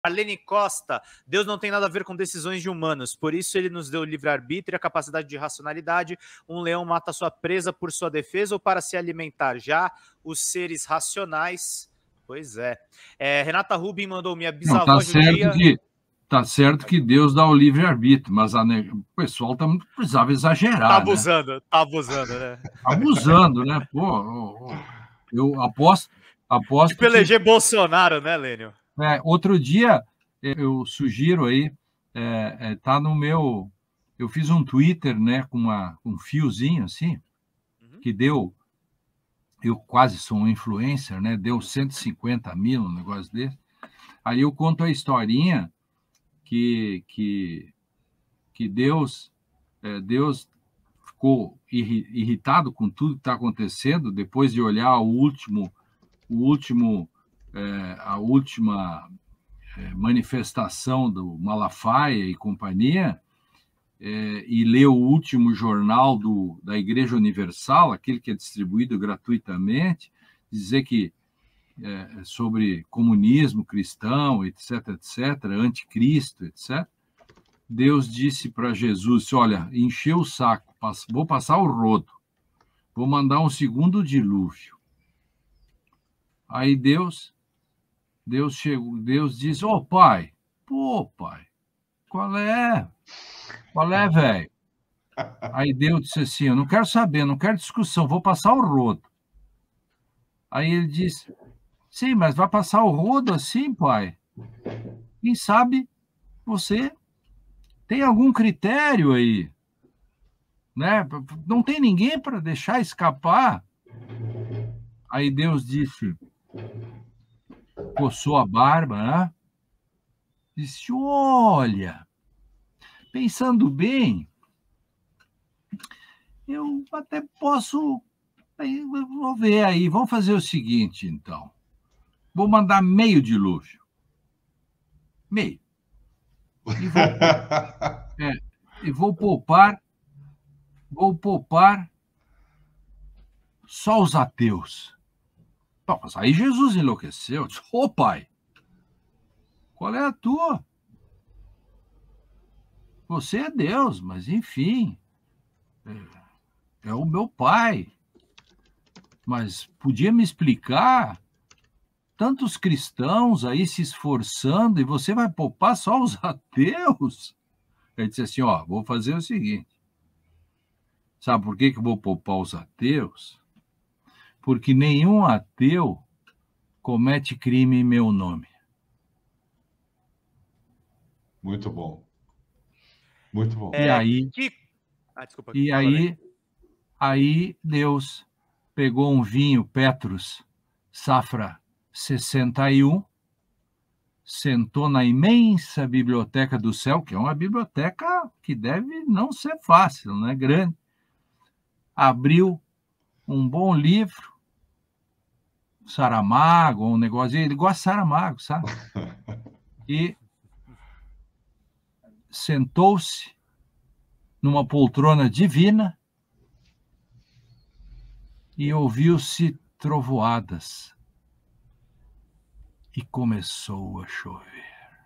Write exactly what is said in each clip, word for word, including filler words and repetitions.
Arlene Costa, Deus não tem nada a ver com decisões de humanos, por isso ele nos deu o livre-arbítrio e a capacidade de racionalidade. Um leão mata sua presa por sua defesa ou para se alimentar. Já os seres racionais, pois é. é Renata Rubin mandou minha bisavó não, tá certo judia... que Tá certo que Deus dá o livre-arbítrio, mas a, o pessoal tá, precisava exagerar. Tá abusando, né? tá abusando, né? Abusando, né? Pô, eu aposto... aposto tipo eleger que... Bolsonaro, né, Lênio? É, outro dia, eu sugiro aí, é, é, tá no meu... Eu fiz um Twitter, né, com uma, um fiozinho assim, uhum. que deu... Eu quase sou um influencer, né? Deu cento e cinquenta mil, um negócio desse. Aí eu conto a historinha que, que, que Deus, é, Deus ficou irritado com tudo que está acontecendo, depois de olhar o último, o último, é, a última é, manifestação do Malafaia e companhia, é, e ler o último jornal do, da Igreja Universal, aquele que é distribuído gratuitamente, dizer que É, sobre comunismo cristão, etc, etc, anticristo, etcétera. Deus disse para Jesus, olha, encheu o saco, vou passar o rodo, vou mandar um segundo dilúvio. Aí Deus, Deus chegou, Deus disse, ô oh, pai, pô pai, qual é? Qual é, velho? Aí Deus disse assim, eu não quero saber, não quero discussão, vou passar o rodo. Aí ele disse, sim, mas vai passar o rodo assim, pai? Quem sabe você tem algum critério aí, né? Não tem ninguém para deixar escapar. Aí Deus disse, coçou a barba, né? Disse, olha, pensando bem, eu até posso, vou ver aí, vamos fazer o seguinte, então. Vou mandar meio dilúvio. Meio. E vou, é, e vou poupar, vou poupar só os ateus. Bom, mas aí Jesus enlouqueceu. Disse, ô pai, qual é a tua? Você é Deus, mas enfim, é, é o meu pai. Mas podia me explicar? Tantos cristãos aí se esforçando e você vai poupar só os ateus? Ele disse assim, ó, vou fazer o seguinte. Sabe por que que eu vou poupar os ateus? Porque nenhum ateu comete crime em meu nome. Muito bom. Muito bom. E aí, que... ah, desculpa, e aí, aí Deus pegou um vinho Petrus, safra sessenta e um, sentou na imensa biblioteca do céu, que é uma biblioteca que deve não ser fácil, né? Grande. Abriu um bom livro, Saramago, um negócio, ele gosta de Saramago, sabe? E sentou-se numa poltrona divina e ouviu-se trovoadas. E começou a chover.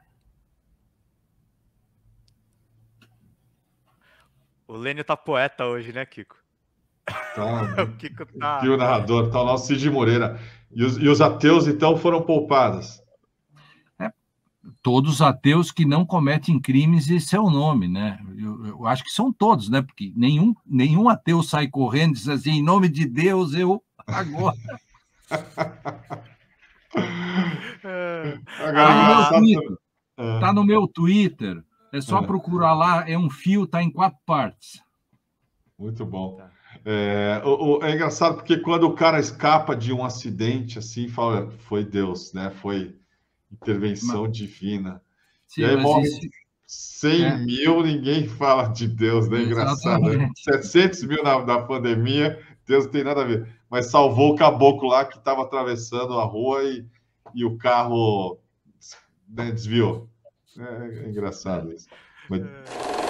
O Lênio tá poeta hoje, né, Kiko? Tá, o Kiko tá... Aqui o narrador, tá o nosso Cid Moreira. E os, e os ateus, então, foram poupados? É, todos os ateus que não cometem crimes em seu nome, né? Eu, eu acho que são todos, né? Porque nenhum, nenhum ateu sai correndo e diz assim, em nome de Deus, eu agora... Agora, tá, no Twitter, tá no meu Twitter, é só é. procurar lá, é um fio, tá em quatro partes. Muito bom. É, o, o, é engraçado porque quando o cara escapa de um acidente, assim, fala, foi Deus, né? Foi intervenção mas, divina. Sim, e aí morre isso, cem é. mil, ninguém fala de Deus, né? Engraçado. Né? setecentos mil na, na pandemia, Deus não tem nada a ver. Mas salvou o caboclo lá que estava atravessando a rua e, e o carro, né, desviou. É, é engraçado isso. Mas...